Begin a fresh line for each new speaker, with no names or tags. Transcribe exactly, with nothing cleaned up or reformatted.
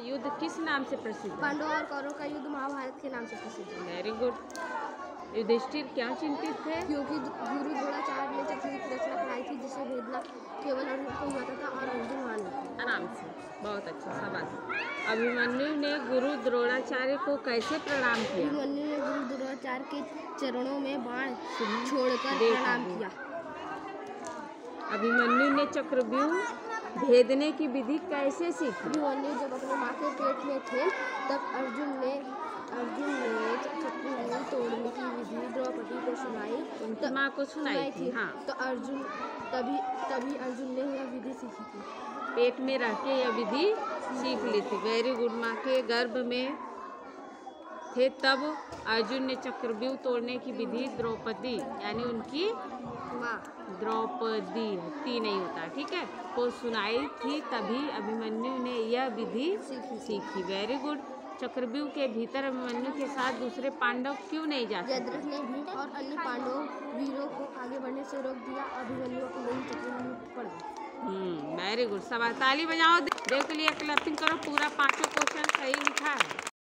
युद्ध किस नाम से प्रसिद्ध है?
पांडव और कौरव का युद्ध महाभारत के नाम से प्रसिद्ध है।
Very good. युधिष्ठिर क्या चिंतित थे?
क्योंकि गुरु द्रोणाचार्य ने चक्रव्यूह की रचना कराई थी, जिसे भेदना केवल अर्जुन को ही आता था और अर्जुन मान लेते।
आराम से, बहुत अच्छा, शाबाश। अभिमन्यु ने गुरु द्रोणाचार्य को कैसे प्रणाम किया?
अभिमन्यु ने गुरु द्रोणाचार्य के चरणों में बाण छोड़कर प्रणाम किया।
अभिमन्यु ने चक्रव्यूह भेदने की विधि कैसे सीखी?
अभिमन्यु जब अपने माँ के पेट में थे तब अर्जुन ने अर्जुन ने चक्रव्यूह तोड़ने की विधि द्रौपदी को सुनाई।
उनकी माँ को सुनाई थी। हाँ,
तो अर्जुन तभी तभी अर्जुन ने यह विधि सीखी थी।
पेट में रह के यह विधि सीख ली थी। Very good. माँ के गर्भ में थे तब अर्जुन ने चक्रव्यूह तोड़ने की विधि द्रौपदी यानी उनकी
माँ
द्रौपदी ती नहीं होता, ठीक है, को सुनाई थी, तभी अभिमन्यु ने यह विधि सीखी। Very good. चक्रव्यूह के भीतर अभिमन्यु के साथ दूसरे पांडव क्यों नहीं जा सकते?
जयद्रथ ने भी और अन्य पांडव वीरों को आगे बढ़ने से रोक दिया। अभिमन्यु को नहीं चक्रव्यूह पड़ गया।
Hmm very good. सब ताली बजाओ। देख लिया, क्लैपिंग करो। पूरा पांचों क्वेश्चन सही लिखा है।